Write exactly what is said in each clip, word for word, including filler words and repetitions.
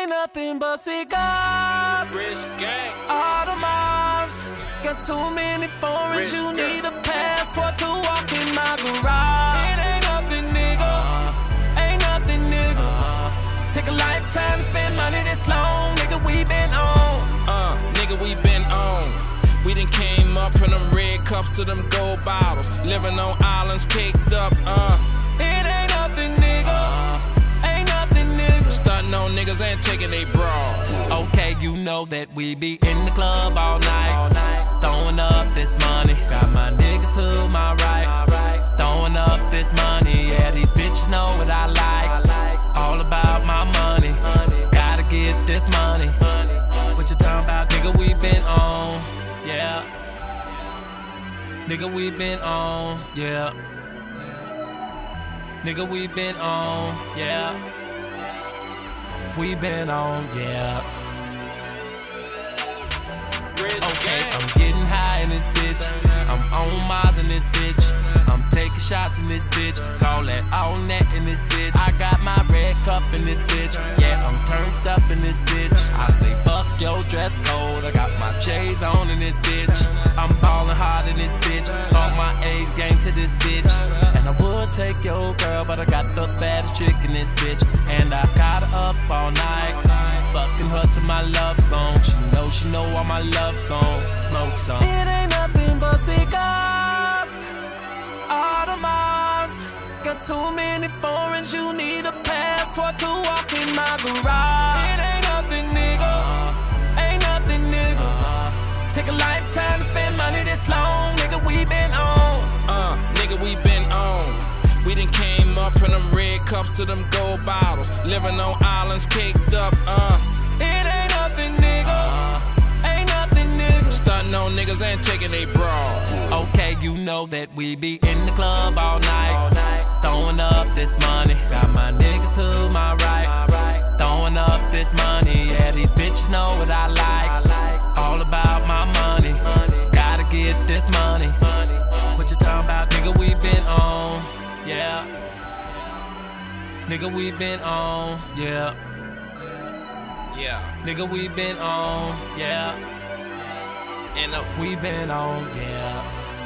ain't nothing but cigars. Rich gang. All the moms. Got too many foreigns, you need a passport to walk in my garage. It ain't nothing, nigga. Ain't nothing, nigga. Take a lifetime to spend money this long, nigga, we been on. Uh, nigga, we been on. We done came up from them red cups to them gold bottles. Living on islands caked up, uh. It ain't nothing, nigga. Ain't nothing, nigga. Stunting on niggas and taking they broad. Okay, you know that we be in the club all night, all night. Throwing up this money. Got my niggas to my right, throwing up this money. Yeah, these bitches know what I like. All about my money. Gotta get this money. What you talking about, nigga? We been on, yeah. Nigga, we been on, yeah. Nigga, we been on, yeah. We been on, yeah. Okay, I'm getting high in this bitch. I'm on Mars in this bitch. I'm taking shots in this bitch. Call that all net in this bitch. I got my red cup in this bitch. Yeah, I'm turned up in this bitch. I say fuck your dress code. I got my J's on in this bitch. I'm ballin' hard in this bitch. Bought my A game to this bitch. And I would take your girl, but I got the baddest chick in this bitch. And I got her up all night, fucking her to my love song. She know, she know all my love songs. Smoke some. It ain't nothing but cigars. All the moms. Got too many foreigns, you need a passport to walk in my garage. It ain't nothing, nigga. Ain't nothing, nigga. Take a lifetime to spend money this long, nigga, we been on. Uh, nigga, we been on. We done came up from them red cups to them gold bottles. Living on islands caked up, uh. It ain't nothing, nigga. Ain't nothing, nigga. Stunting on niggas and taking they broad. Okay, you know that we be in the club all night, all night. Throwing up this money. Got my niggas to my right, throwing up this money. Yeah, these bitches know what I like. All about my money. Gotta get this money. What you talking about, nigga? We been on, yeah. Nigga, we been on, yeah. Yeah. Nigga, we been on, yeah. And uh, We been on, yeah.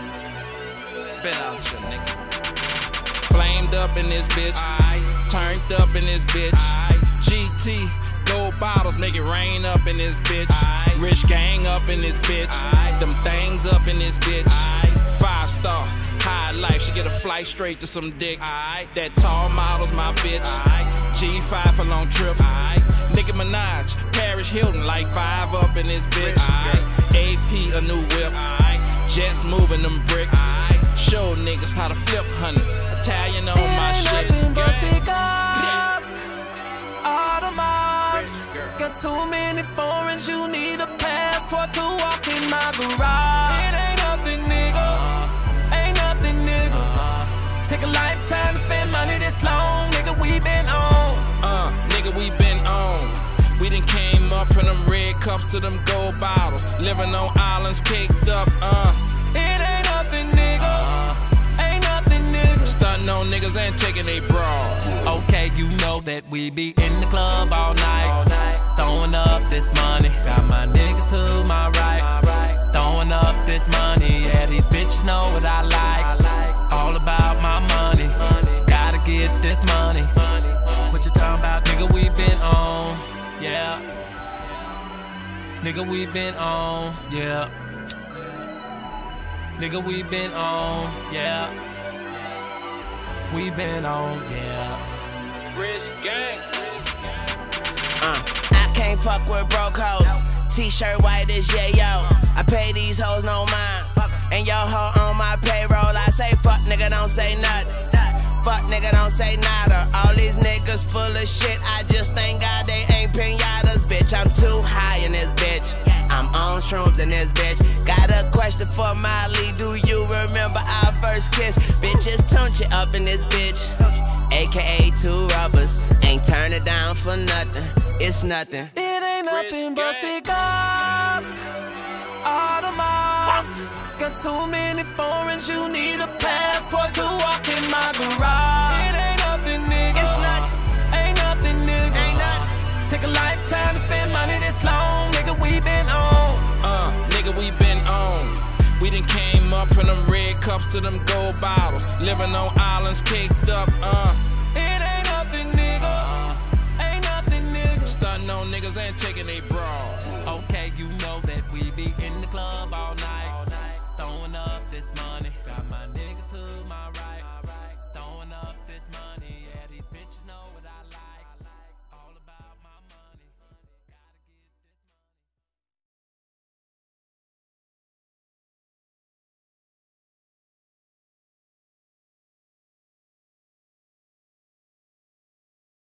been out your nigga. Flamed up in this bitch. Aye. Turned up in this bitch. Aye. G T, gold bottles, make it rain up in this bitch. Aye. Rich gang up in this bitch. Aye. Them things up in this bitch. Aye. Five star, high life, she get a flight straight to some dick. Aye. That tall model's my bitch. Aye. G five for long trips. Aye. Nicki Minaj, Paris Hilton, like five up in this bitch. Aye. A P, a new whip. Aye. Jets moving them bricks. Aye. Show niggas how to flip hundreds. Italian on it my ain't shit. Nothing but cigars. All the moms. Got too many foreigns, you need a passport to walk in my garage. It ain't nothing, nigga. Ain't nothing, nigga. Take a lifetime to spend money this long, nigga, we been on. Uh, nigga, we been on. We done came up from them red cups to them gold bottles. Living on islands caked up, uh. It ain't nothing, nigga. Ain't nothing, nigga. Stunting on niggas and taking they broad. Okay, you know that we be in the club all night, all night. Throwing up this money. Got my niggas to my right, throwing up this money. Yeah, these bitches know what I like. All about my money. Gotta get this money. What you talking about, nigga? We been on, yeah. Nigga, we been on, yeah. Nigga, we been on, yeah. We been on, yeah. Rich gang. Uh, I can't fuck with broke hoes. T-shirt white as yayo. I pay these hoes no mind. And your hoe on my payroll. I say fuck nigga, don't say nothing. Fuck nigga, don't say nada. All these niggas full of shit. I just thank God they ain't pinatas. Bitch, I'm too high in this bitch. I'm on shrooms in this bitch. Got a question for Molly. Do you remember our first kiss? Bitches tunch it up in this bitch. A K A two rubbers. Ain't turn it down for nothing. It's nothing. It ain't nothing but cigars. All the moms. Got too many foreigns, you need a passport to walk in my garage. It ain't nothing, nigga. It's nothing. Ain't nothing, nigga. Ain't nothing. Take a a lifetime to spend money this long, nigga, we been on. Uh, nigga, we been on. We done came up from them red cups to them gold bottles. Living on islands caked up, uh. It ain't nothing, nigga. Ain't nothing, nigga. Stunting on niggas and taking they broad. Okay, you know that we be in the club all night, all night. Throwing up this money. Got my nigga.